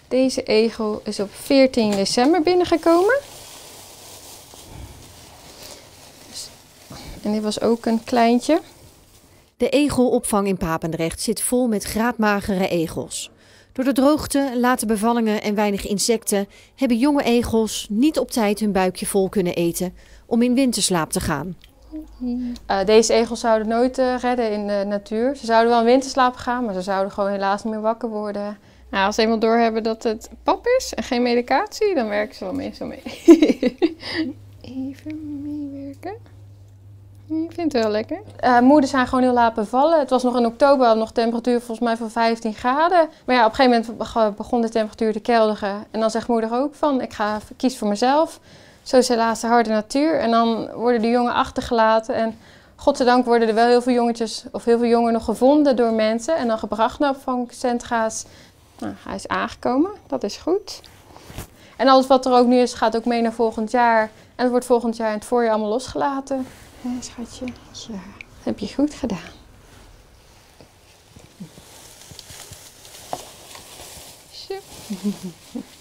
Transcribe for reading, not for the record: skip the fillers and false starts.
Deze egel is op 14 december binnengekomen. En dit was ook een kleintje. De egelopvang in Papendrecht zit vol met graadmagere egels. Door de droogte, late bevallingen en weinig insecten hebben jonge egels niet op tijd hun buikje vol kunnen eten om in winterslaap te gaan. Deze egels zouden nooit redden in de natuur. Ze zouden wel in winterslaap gaan, maar ze zouden gewoon helaas niet meer wakker worden. Nou, als ze eenmaal doorhebben dat het pap is en geen medicatie, dan werken ze wel meestal mee. Even meewerken. Ik vind het wel lekker. Moeders zijn gewoon heel laat bevallen. Het was nog in oktober, we hadden nog temperatuur volgens mij van 15 graden. Maar ja, op een gegeven moment begon de temperatuur te kelderen. En dan zegt moeder ook van, ik ga kies voor mezelf. Zo is helaas de harde natuur. En dan worden de jongen achtergelaten. En godzijdank worden er wel heel veel jongetjes of heel veel jongen nog gevonden door mensen. En dan gebracht naar opvangcentra's. Nou, hij is aangekomen, dat is goed. En alles wat er ook nu is, gaat ook mee naar volgend jaar. En het wordt volgend jaar in het voorjaar allemaal losgelaten. Ja, schatje. Ja, dat heb je goed gedaan. Zo.